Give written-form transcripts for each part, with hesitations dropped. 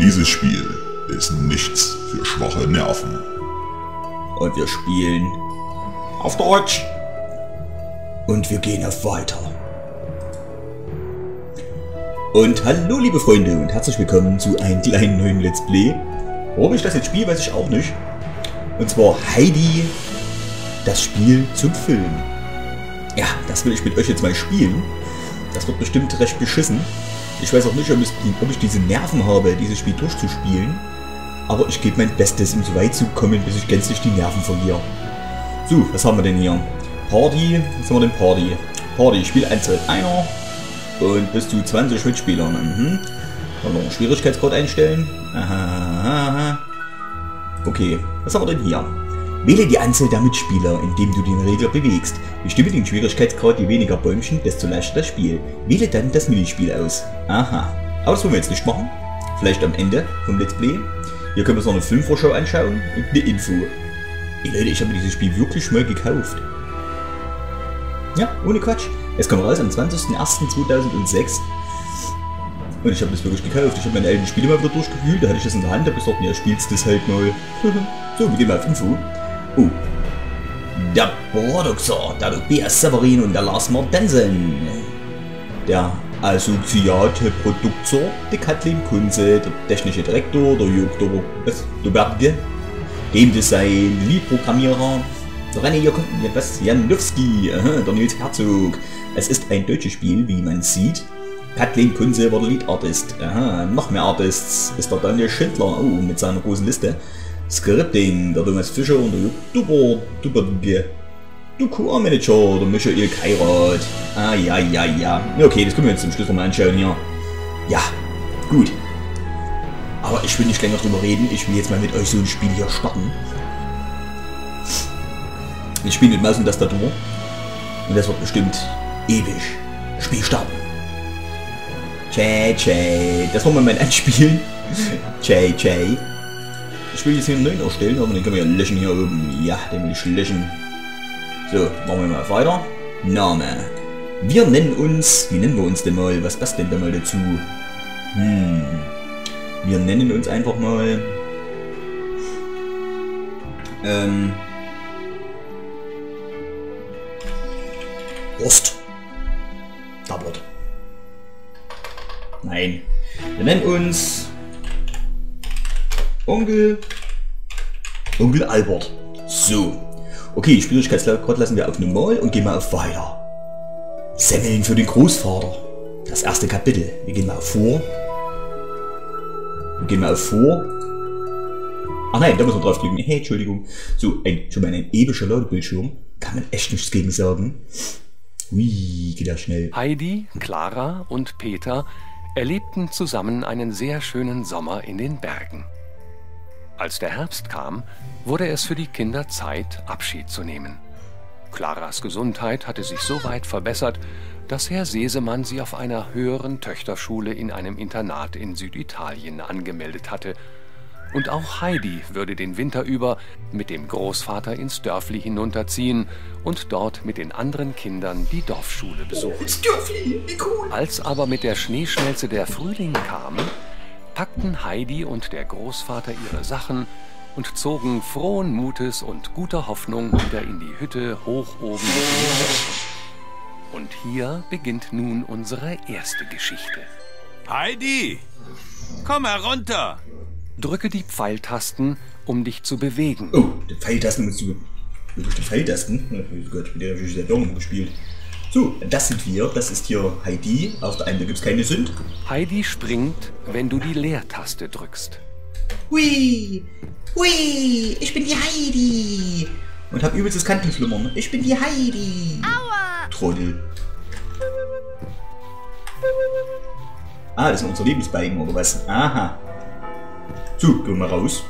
Dieses Spiel ist nichts für schwache Nerven. Und wir spielen auf Deutsch. Und wir gehen auf weiter. Und hallo liebe Freunde und herzlich willkommen zu einem kleinen neuen Let's Play. Warum ich das jetzt spiele, weiß ich auch nicht. Und zwar Heidi, das Spiel zum Film. Ja, das will ich mit euch jetzt mal spielen. Das wird bestimmt recht beschissen. Ich weiß auch nicht, ob ich diese Nerven habe, dieses Spiel durchzuspielen. Aber ich gebe mein Bestes, um so weit zu kommen, bis ich gänzlich die Nerven verliere. So, was haben wir denn hier? Party, was haben wir denn Party? Party, Spielanzahl 1 und bis zu 20 Mitspielern. Kann man noch Schwierigkeitsgrad einstellen. Aha. Okay, was haben wir denn hier? Wähle die Anzahl der Mitspieler, indem du den Regler bewegst. Bestimme den Schwierigkeitsgrad, je weniger Bäumchen, desto leichter das Spiel. Wähle dann das Minispiel aus. Aha. Aber das wollen wir jetzt nicht machen. Vielleicht am Ende vom Let's Play. Hier können wir uns noch eine Filmvorschau anschauen und eine Info. Ey Leute, ich habe dieses Spiel wirklich mal gekauft. Ja, ohne Quatsch. Es kam raus am 20.01.2006. Und ich habe das wirklich gekauft. Ich habe meine alten Spiele mal wieder durchgewühlt. Da hatte ich das in der Hand. Da habe ich gesagt, ja, spielst das halt mal. So, wir gehen mal auf Info. Oh. Der Producer, der Tobias Severin und der Lars Mortensen. Der assoziate Producer, der Kathleen Kunze, der technische Direktor, der Jörg Doberge, Game Design, Lead-Programmierer, der René Janowski, der Nils Herzog. Es ist ein deutsches Spiel, wie man sieht. Kathleen Kunze war der Lead-Artist. Noch mehr Artists ist der Daniel Schindler, mit seiner großen Liste. Scripting, der Thomas Fischer und der Jörg Doberge. Du QR-Manager, der Michael Kairat. Ja. Okay, das können wir jetzt zum Schluss nochmal anschauen hier. Ja, gut. Aber ich will nicht länger drüber reden. Ich will jetzt mal mit euch so ein Spiel hier starten. Ich spiele mit Maus und Tastatur. Und das wird bestimmt ewig. Spiel starten. Jay. Das wollen wir mal anspielen. Jay. Ich will jetzt hier einen neuen erstellen, aber den können wir ja löschen hier oben. Ja, den will ich löschen. So, machen wir mal weiter. Name. Wir nennen uns... Wie nennen wir uns denn mal? Was passt denn da mal dazu? Wir nennen uns einfach mal... Horst. Tablet. Nein. Wir nennen uns... Onkel Albert. So. Okay, Schwierigkeitsgrad lassen wir auf normal und gehen mal auf weiter. Semmeln für den Großvater. Das erste Kapitel. Wir gehen mal auf vor. Ach nein, da müssen wir draufklicken. Hey, Entschuldigung. So, schon mal ein epischer Ladebildschirm. Kann man echt nichts gegen sagen. Ui, geht ja schnell. Heidi, Clara und Peter erlebten zusammen einen sehr schönen Sommer in den Bergen. Als der Herbst kam, wurde es für die Kinder Zeit, Abschied zu nehmen. Claras Gesundheit hatte sich so weit verbessert, dass Herr Sesemann sie auf einer höheren Töchterschule in einem Internat in Süditalien angemeldet hatte. Und auch Heidi würde den Winter über mit dem Großvater ins Dörfli hinunterziehen und dort mit den anderen Kindern die Dorfschule besuchen. Das Dörfli, wie cool! Als aber mit der Schneeschmelze der Frühling kam, packten Heidi und der Großvater ihre Sachen und zogen frohen Mutes und guter Hoffnung wieder in die Hütte hoch oben. Und hier beginnt nun unsere erste Geschichte. Heidi, komm herunter! Drücke die Pfeiltasten, um dich zu bewegen. Oh, die Pfeiltasten musst du... Wirklich die Pfeiltasten? Oh Gott, mit der habe ich sehr Daumen gespielt. So, das sind wir. Das ist hier Heidi. Auf der einen gibt es keine Sünd. Heidi springt, wenn du die Leertaste drückst. Hui, ich bin die Heidi. Und hab übelstes Kantenflimmern. Ich bin die Heidi. Aua. Trottel. Das sind unsere Lebensbalken oder was? Aha. So, gehen wir mal raus.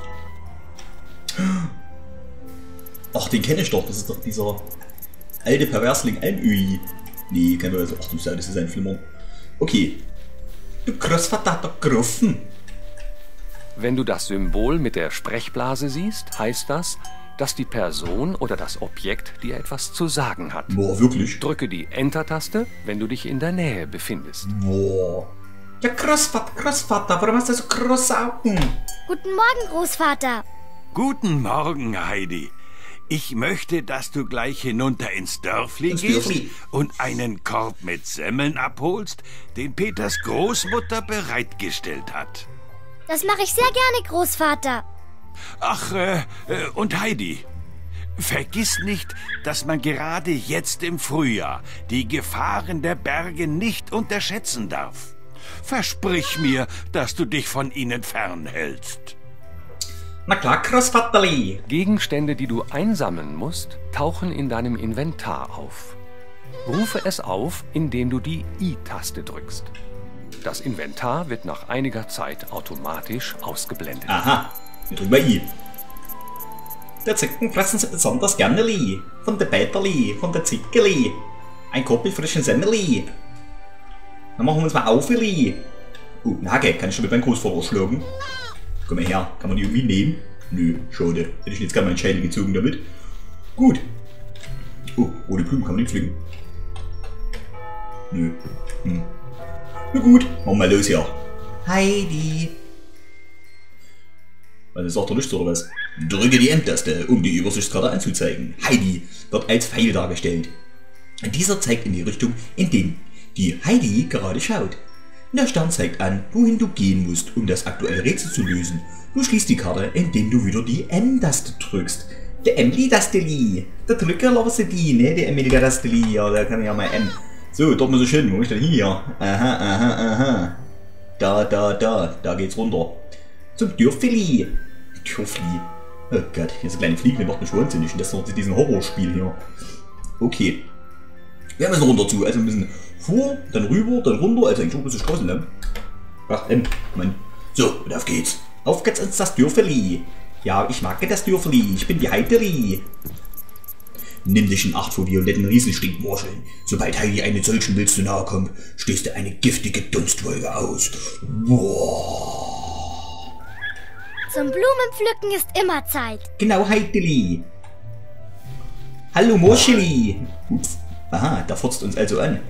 Ach, den kenne ich doch. Das ist doch dieser alte Perversling Almöhi. Nee, kein Perversling. Ach du Sau, das ist ein Flimmer. Okay. Du Großvater gerufen. Wenn du das Symbol mit der Sprechblase siehst, heißt das, dass die Person oder das Objekt dir etwas zu sagen hat. Boah, wirklich? Drücke die Enter-Taste, wenn du dich in der Nähe befindest. Boah. Ja, Großvater, warum hast du so große Augen? Guten Morgen, Großvater. Guten Morgen, Heidi. Ich möchte, dass du gleich hinunter ins Dörfli gehst und einen Korb mit Semmeln abholst, den Peters Großmutter bereitgestellt hat. Das mache ich sehr gerne, Großvater. Ach, und Heidi, vergiss nicht, dass man gerade jetzt im Frühjahr die Gefahren der Berge nicht unterschätzen darf. Versprich mir, dass du dich von ihnen fernhältst. Na klar, Großvaterli. Gegenstände, die du einsammeln musst, tauchen in deinem Inventar auf. Rufe es auf, indem du die I-Taste drückst. Das Inventar wird nach einiger Zeit automatisch ausgeblendet. Aha, wir drücken mal I. Der Zicken fressen sie besonders gerne Li. Von der Peterli, von der Zickeli. Ein Korb mit frischen Semmelli. Dann machen wir uns mal auf, Li. Eine Hacke, kann ich schon mit meinem Großvater schlagen? Komm mal her, kann man die irgendwie nehmen? Nö, schade. Hätte ich jetzt gerne meinen Schädel gezogen damit. Gut. Oh, rote Blumen kann man nicht pflücken. Nö. Na gut, machen wir mal los hier. Heidi. Was sagt der Licht oder was? Drücke die M-Taste, um die Übersichtskarte anzuzeigen. Heidi wird als Pfeil dargestellt. Dieser zeigt in die Richtung, in die Heidi gerade schaut. Der Stern zeigt an, wohin du gehen musst, um das aktuelle Rätsel zu lösen. Du schließt die Karte, indem du wieder die M-Taste drückst. Der M-Taste, der Drücker lasse die, ne? Der M-Taste, ja, da kann ich ja mal M. So, dort muss ich hin, wo ist denn hier? Aha. Da geht's runter. Zum Dörfli. Oh Gott, hier ist eine kleine Fliege, die macht mich wahnsinnig. Und das ist noch diesen Horrorspiel hier. Okay. Wir müssen runter zu, also wir müssen vor, dann rüber, dann runter, also eigentlich auch ein bisschen Straßen lang. Ach, Mann. So, und auf geht's. Auf geht's ins das Dörfli. Ja, ich mag das Dörfli, ich bin die Heideli. Nimm dich in Acht vor violetten Riesenstinkmorscheln. Sobald Heidi einen solchen Wild zu nahe kommt, stößt er eine giftige Dunstwolke aus. Boah. Zum Blumenpflücken ist immer Zeit. Genau, Heideli. Hallo, Morscheli. Ups. Aha, der furzt uns also an.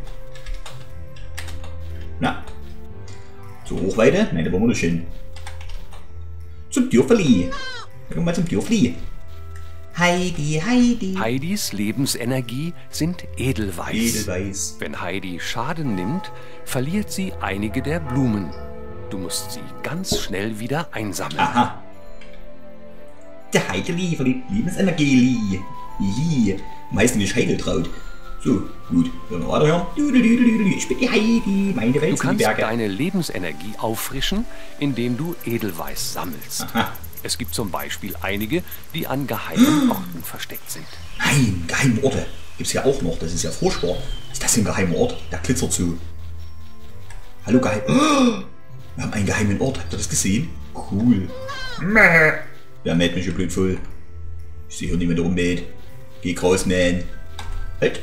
Na. Zur Hochweide? Nein, da wollen wir nicht hin. Zum Dörfli. Gehen wir mal zum Dörfli. Heidi. Heidis Lebensenergie sind edelweiß. Edelweiß. Wenn Heidi Schaden nimmt, verliert sie einige der Blumen. Du musst sie ganz schnell wieder einsammeln. Aha. Der Heideli verliert Lebensenergie. Hihi. Meistens nicht Heideltraut. So, gut. Dann weiter hier. Ich bin die Heidi. Meine Welt Du sind die kannst Berge. deine Lebensenergie auffrischen, indem du Edelweiß sammelst. Aha. Es gibt zum Beispiel einige, die an geheimen Orten versteckt sind. Nein, geheime Orte. Gibt's ja auch noch. Das ist ja furchtbar. Ist das ein geheimer Ort? Da glitzert so. Hallo, geheim. Oh, wir haben einen geheimen Ort. Habt ihr das gesehen? Cool. Wer mäht mich hier blöd voll? Ich sehe hier niemand rummäht. Geh raus, man. Halt.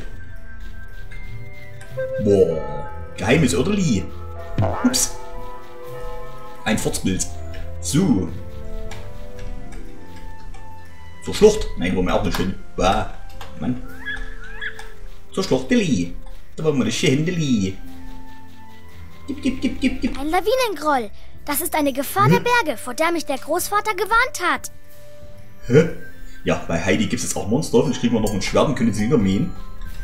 Boah. Geheimes Örtli. Ups. Ein Furzbild. So. Zur Schlucht. Nein, wollen wir auch nicht hin. Wow. Mann. Zur Schluchteli. Da wollen wir nicht hin, Deli. Dip. Ein Lawinengroll. Das ist eine Gefahr der Berge, vor der mich der Großvater gewarnt hat. Hä? Ja, bei Heidi gibt es auch Monster. Vielleicht kriegen wir noch ein Schwert und können sie übermähen.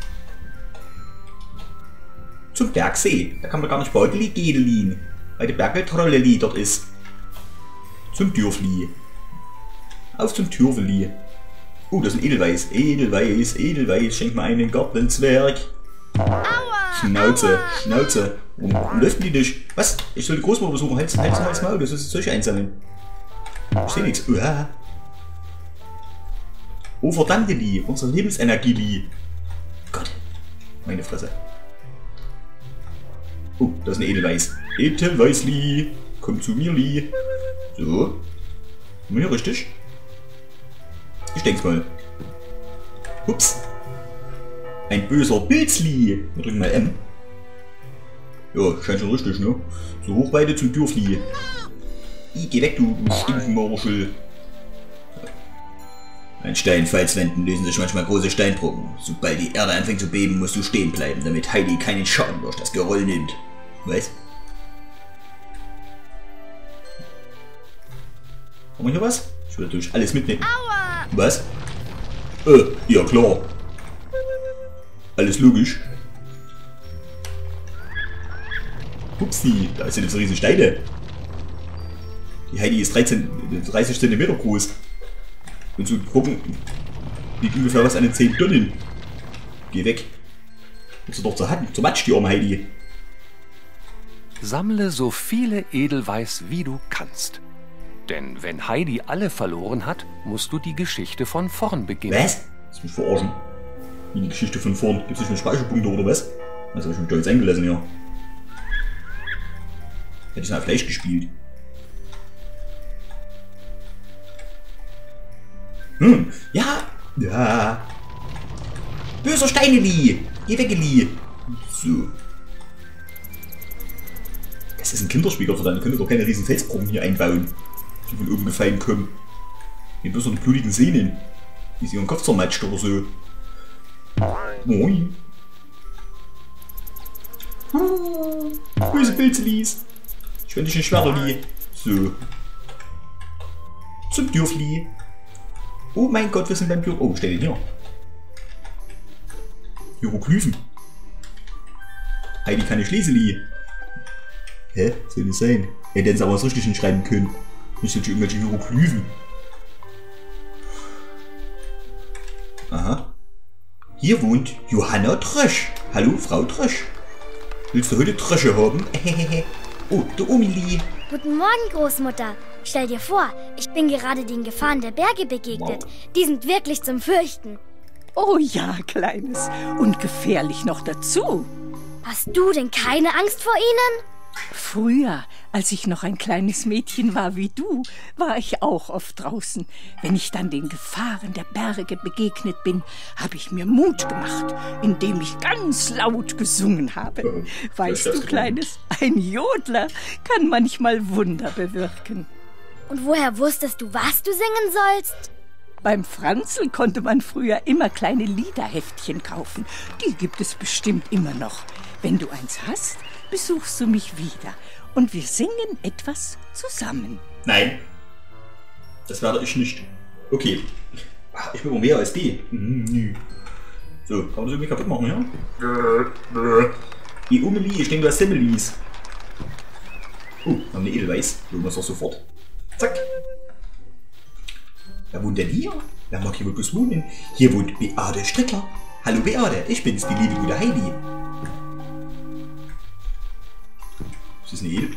Zum Bergsee. Da kann man gar nicht Beuteli gehen, weil der Bergweltrolleli dort ist. Zum Dörfli. Auf zum Türfeli. Oh, das ist ein Edelweiß. Edelweiß. Schenk mir einen Gartenzwerg. Schnauze. Warum läuft die nicht? Was? Ich soll die Großmutter besuchen. Halt's Maul. Das ist solche einsammeln. Ich seh nichts. Uah. Oh, verdammte Li. Unsere Lebensenergie, Li. Gott. Meine Fresse. Oh, das ist ein Edelweiß. Edelweiß, Li. Komm zu mir, Li. So. Sind wir hier richtig? Ich denk's mal. Ups. Ein böser Pilzli. Wir drücken mal M. Ja, scheint schon richtig, ne? So, Hochweide zum Dörfli. Geh weg, du Stinkmorschel. An Steinfalswänden lösen sich manchmal große Steinbrocken. Sobald die Erde anfängt zu beben, musst du stehen bleiben, damit Heidi keinen Schaden durch das Geröll nimmt. Was? Haben wir hier was? Ich will natürlich alles mitnehmen. Aua. Was? Ja klar. Alles logisch. Upsi, da sind jetzt so riesige Steine. Die Heidi ist 30 cm groß. Und so gucken, wiegt ungefähr was an den 10 Tonnen. Geh weg. Musst du doch zur Matsch, die arme Heidi. Sammle so viele Edelweiß, wie du kannst. Denn wenn Heidi alle verloren hat, musst du die Geschichte von vorn beginnen. Was? Lass mich verarschen. Wie die Geschichte von vorn? Gibt es nicht mehr Speicherpunkte oder was? Was habe ich mich da jetzt eingelassen, ja? Hätte ich mal Fleisch gespielt. Ja. Ja. Böser Steineli. Geh weg, Eli. So. Das ist ein Kinderspiel, verdammt. Da könnt ihr doch keine riesen Felsbrocken hier einbauen, die von oben gefallen kommen. Hier bloß noch die blutigen Sehnen, die sie ihren Kopf zermatscht oder so. Moin. Böse Pilzelis. Ich wende dich ein Schwerterli. So. Zum Dürfli. Oh mein Gott, wir sind beim Dürfli. Oh, stell den hier. Hieroglyphen. Heidi kann ich Leseli. Hä? Was soll das sein? Hätte jetzt aber was richtig hinschreiben können. Nicht solche irgendwelche Hieroglyphen. Aha. Hier wohnt Johanna Trösch. Hallo, Frau Trösch. Willst du heute Trösche haben? Oh, der Omili. Guten Morgen, Großmutter. Stell dir vor, ich bin gerade den Gefahren der Berge begegnet. Wow. Die sind wirklich zum Fürchten. Oh ja, Kleines. Und gefährlich noch dazu. Hast du denn keine Angst vor ihnen? Früher, als ich noch ein kleines Mädchen war wie du, war ich auch oft draußen. Wenn ich dann den Gefahren der Berge begegnet bin, habe ich mir Mut gemacht, indem ich ganz laut gesungen habe. Weißt du, Kleines, ein Jodler kann manchmal Wunder bewirken. Und woher wusstest du, was du singen sollst? Beim Franzl konnte man früher immer kleine Liederheftchen kaufen. Die gibt es bestimmt immer noch. Wenn du eins hast, besuchst du mich wieder und wir singen etwas zusammen. Nein, das werde ich nicht. Okay, ich bin mehr als die. So, kann man das irgendwie kaputt machen, ja? Die Umeli, ich denke, du hast Semmelis. Haben eine Edelweiß. Holen wir es doch sofort. Zack. Wer wohnt denn hier? Wer mag hier wohl bloß wohnen? Hier wohnt Beate Strickler. Hallo Beate, ich bin's, die liebe gute Heidi. Ist das eine Edel?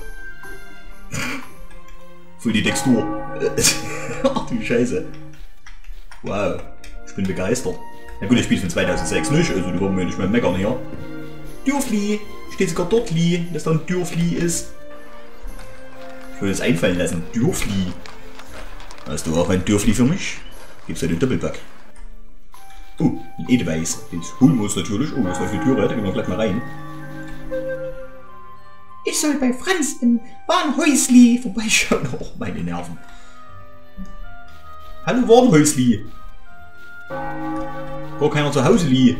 Voll die Textur. Ach du Scheiße. Wow, ich bin begeistert. Na gut, ich spiele von 2006 nicht, also die wollen wir nicht mehr meckern hier. Dürfli, steht sogar dort, dass da ein Dürfli ist. Ich würde es einfallen lassen, Dürfli. Hast du auch ein Dürfli für mich? Gibt's ja den Doppelpack. Oh, ein Edelweiß. Den holen wir uns natürlich. Oh, das war für die Tür, da gehen wir gleich mal rein. Ich soll bei Franz im Warnhäusli vorbeischauen. Oh, meine Nerven. Hallo Warnhäusli. Gar keiner zu Hause li.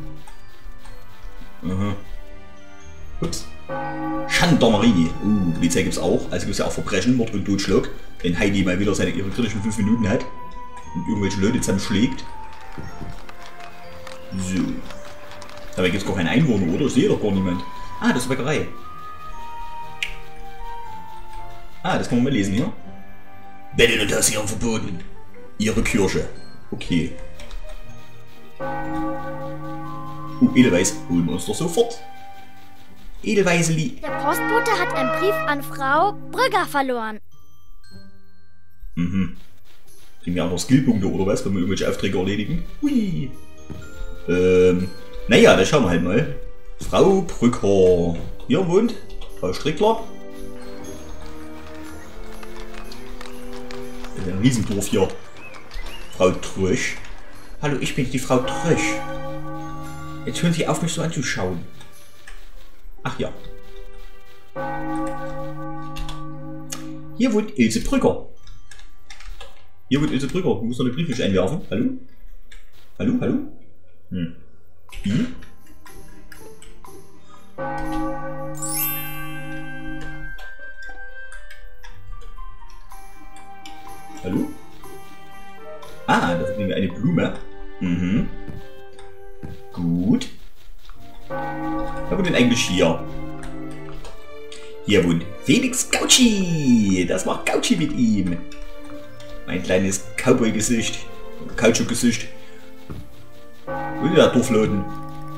Aha. Ups. Gendarmerie. Polizei gibt's auch. Also gibt's ja auch Verbrechen, Mord und Totschlag. Wenn Heidi mal wieder ihre kritischen 5 Minuten hat und irgendwelche Leute zusammenschlägt. So. Dabei gibt's gar keinen Einwohner, oder? Ich sehe doch gar niemand. Ah, das ist eine Bäckerei. Ah, das kann man mal lesen hier. Betteln und Hausieren verboten. Ihre Kirche. Okay. Edelweiß. Holen wir uns doch sofort. Edelweiseli. Der Postbote hat einen Brief an Frau Brügger verloren. Kriegen wir auch noch Skillpunkte oder was, wenn wir irgendwelche Aufträge erledigen? Hui. Naja, dann schauen wir halt mal. Frau Brücker. Hier wohnt Frau Strickler. Das ist ein Riesendorf hier. Frau Trösch. Hallo, ich bin die Frau Trösch. Jetzt hören Sie auf, mich so anzuschauen. Ach ja. Hier wohnt Ilse Brücker. Hier wohnt Ilse Brücker. Du musst noch eine Brieffisch einwerfen. Hallo? Hallo? Hallo? Wie? Aha, das ist nämlich eine Blume. Mhm. Gut. Wer wohnt denn eigentlich hier? Hier wohnt Felix Gauci. Das macht Gauci mit ihm. Mein kleines Cowboy-Gesicht. Kautschuk-Gesicht. Und der Dorfladen.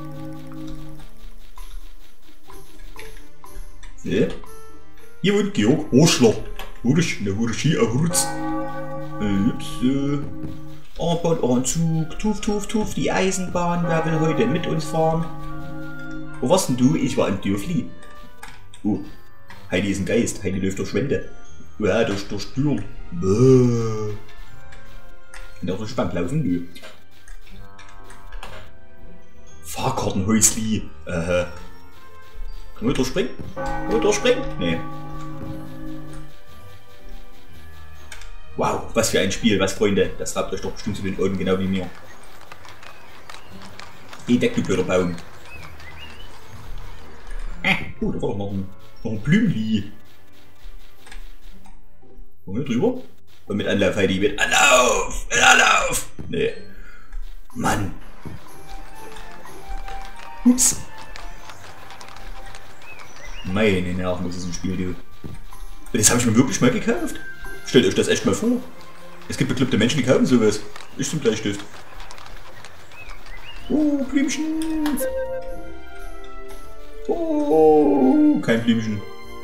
So. Hier wohnt Georg Horschler. Hursch, ne Hurschi, Hurz. Armbandanzug, Tuf, Tuf, Tuf, die Eisenbahn. Wer will heute mit uns fahren? Wo warst denn du? Ich war in Dörfli. Oh, Heidi ist ein Geist. Heidi läuft durch Wände. Ja, durch Türen. Bäh. Kann auch so spannend laufen, nö. Fahrkartenhäusli. Können wir durchspringen? Können wir durchspringen? Nee. Wow, was für ein Spiel, was Freunde. Das habt euch doch bestimmt zu den Ohren, genau wie mir. Geh weg, du blöder Baum. Oh, da war doch noch ein Blümli. Wollen wir drüber? Und mit Anlauf, Heidi, mit Anlauf! Mit Anlauf! Nee. Mann. Ups. Meine Nerven, das ist ein Spiel, du. Das habe ich mir wirklich mal gekauft. Stellt euch das echt mal vor. Es gibt bekloppte Menschen, die kaufen sowas. Ich zum Bleistift. Oh, Blümchen. Oh, kein Blümchen.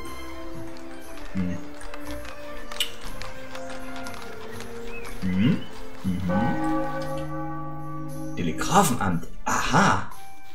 Telegrafenamt. Aha.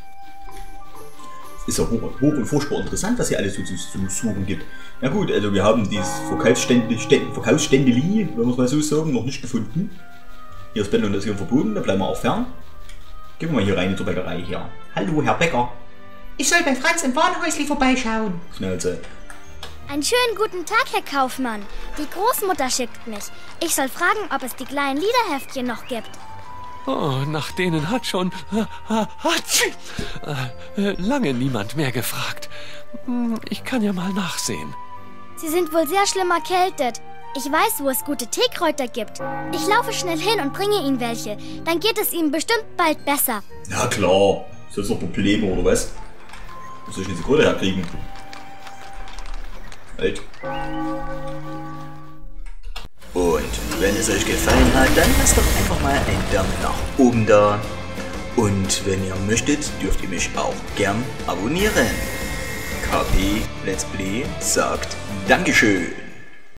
Ist ja hoch und furchtbar interessant, was hier alles so zu suchen gibt. Na gut, also wir haben dieses Verkaufsständeli, wenn wir es mal so sagen, noch nicht gefunden. Hier ist Bändung, das hier verboten, da bleiben wir auch fern. Gehen wir mal hier rein zur Bäckerei hier. Hallo, Herr Bäcker. Ich soll bei Franz im Warenhäusli vorbeischauen. Schnauze. Einen schönen guten Tag, Herr Kaufmann. Die Großmutter schickt mich. Ich soll fragen, ob es die kleinen Liederheftchen noch gibt. Oh, nach denen hat schon lange niemand mehr gefragt. Ich kann ja mal nachsehen. Sie sind wohl sehr schlimm erkältet. Ich weiß, wo es gute Teekräuter gibt. Ich laufe schnell hin und bringe Ihnen welche. Dann geht es Ihnen bestimmt bald besser. Na klar. Ist das noch Probleme, oder was? Wo soll ich diese Kohle herkriegen? Halt. Und wenn es euch gefallen hat, dann lasst doch einfach mal einen Daumen nach oben da. Und wenn ihr möchtet, dürft ihr mich auch gern abonnieren. KP Let's Play sagt Dankeschön.